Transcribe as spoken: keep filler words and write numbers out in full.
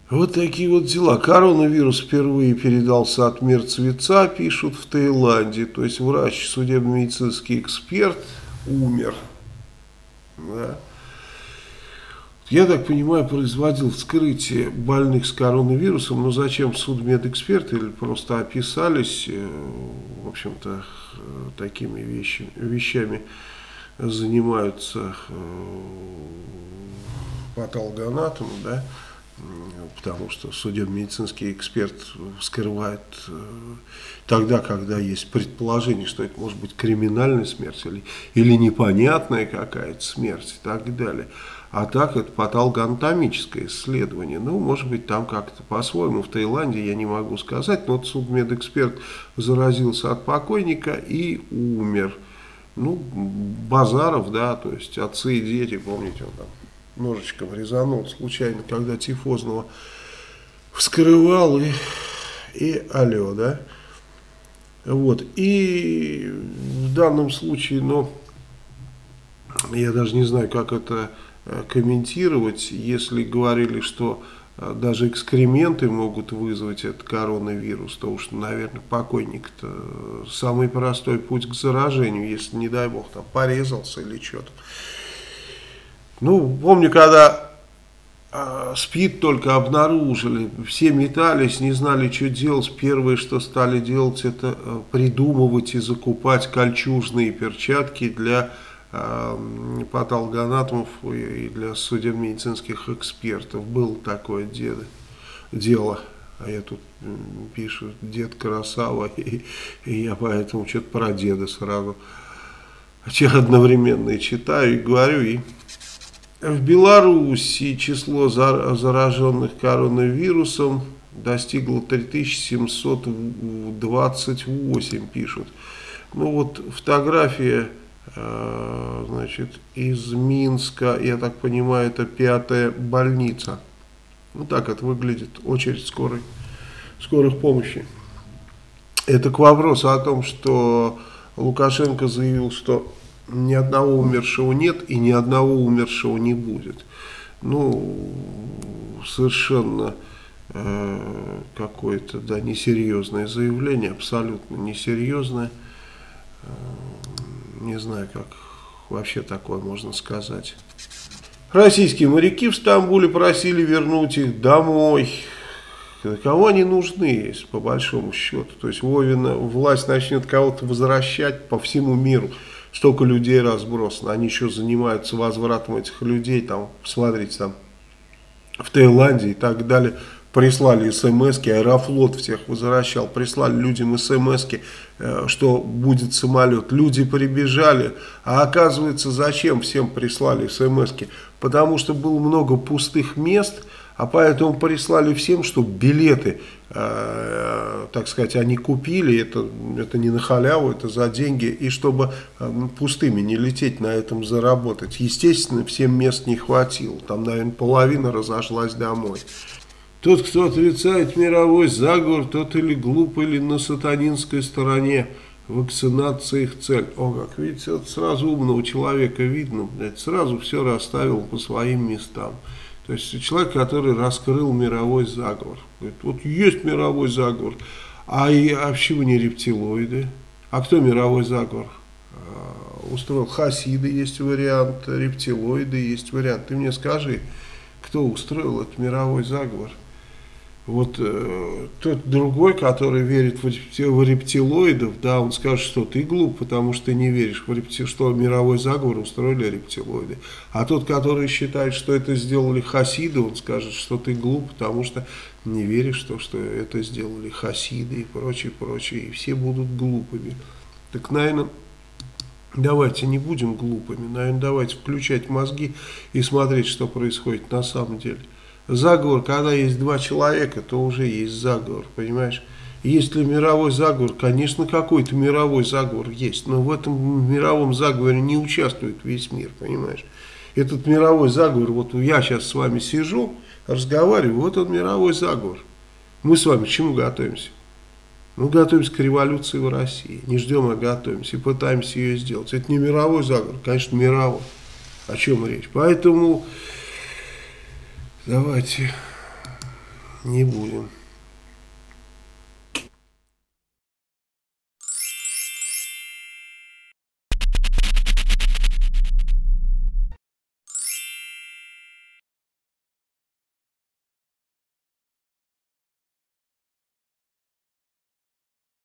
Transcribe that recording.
Вот такие вот дела. Коронавирус впервые передался от мертвеца, пишут в Таиланде. То есть врач, судебно-медицинский эксперт умер. Да. Я так понимаю, производил вскрытие больных с коронавирусом. Но зачем судмедэксперты или просто описались, в общем-то, такими вещами, вещами занимаются патологоанатомы, да? Потому что судебно-медицинский эксперт вскрывает тогда, когда есть предположение, что это может быть криминальная смерть или, или непонятная какая-то смерть и так далее. А так это патологоанатомическое исследование. Ну, может быть, там как-то по-своему. В Таиланде я не могу сказать, но вот судмедэксперт заразился от покойника и умер. Ну, Базаров, да, то есть отцы и дети, помните, он там ножичком резанул случайно, когда тифозного вскрывал, и, и алло, да. Вот, и в данном случае, ну, я даже не знаю, как это комментировать, если говорили, что даже экскременты могут вызвать этот коронавирус, то уж, наверное, покойник-то самый простой путь к заражению, если, не дай бог, там порезался или что-то. Ну, помню, когда э, СПИД только обнаружили, все метались, не знали, что делать. Первое, что стали делать, это э, придумывать и закупать кольчужные перчатки для э, патологоанатомов и для судебно-медицинских экспертов. Было такое деда, дело. А я тут э, пишу, дед красава, и, и я поэтому что-то про деда сразу одновременно и читаю, и говорю, и... В Беларуси число зараженных коронавирусом достигло три тысячи семьсот двадцать восемь, пишут. Ну вот фотография, значит, из Минска, я так понимаю, это пятая больница. Вот так это выглядит, очередь скорой, скорых помощи. Это к вопросу о том, что Лукашенко заявил, что ни одного умершего нет и ни одного умершего не будет. Ну, совершенно э, какое-то, да, несерьезное заявление, абсолютно несерьезное. Э, не знаю, как вообще такое можно сказать. Российские моряки в Стамбуле просили вернуть их домой. Кому они нужны, по большому счету? То есть Вовина власть начнет кого-то возвращать по всему миру. Столько людей разбросано, они еще занимаются возвратом этих людей, там, посмотрите, там, в Таиланде и так далее, прислали смски, Аэрофлот всех возвращал, прислали людям смски, что будет самолет, люди прибежали, а оказывается, зачем всем прислали смски? Потому что было много пустых мест, а поэтому прислали всем, чтобы билеты, э, так сказать, они купили, это, это не на халяву, это за деньги, и чтобы э, пустыми не лететь, на этом заработать. Естественно, всем мест не хватило, там, наверное, половина разошлась домой. Тот, кто отрицает мировой заговор, тот или глуп, или на сатанинской стороне. Вакцинация их цель. О, как видите, это сразу умного человека видно, блядь, сразу все расставил по своим местам. То есть человек, который раскрыл мировой заговор. Говорит, вот есть мировой заговор, а, и, а почему не рептилоиды? А кто мировой заговор а, устроил? Хасиды есть вариант, рептилоиды есть вариант. Ты мне скажи, кто устроил этот мировой заговор? Вот э, тот другой, который верит в, в рептилоидов, да, он скажет, что ты глуп, потому что ты не веришь, в репти, что мировой заговор устроили рептилоиды. А тот, который считает, что это сделали хасиды, он скажет, что ты глуп, потому что не веришь в то, что это сделали хасиды и прочее, прочее. И все будут глупыми. Так, наверное, давайте не будем глупыми, наверное, давайте включать мозги и смотреть, что происходит на самом деле. Заговор, когда есть два человека, то уже есть заговор, понимаешь? Есть ли мировой заговор? Конечно, какой-то мировой заговор есть, но в этом мировом заговоре не участвует весь мир, понимаешь? Этот мировой заговор, вот я сейчас с вами сижу, разговариваю, вот он мировой заговор. Мы с вами к чему готовимся? Мы готовимся к революции в России, не ждем, а готовимся и пытаемся ее сделать. Это не мировой заговор, конечно, мировой. О чем речь? Поэтому... Давайте Не будем.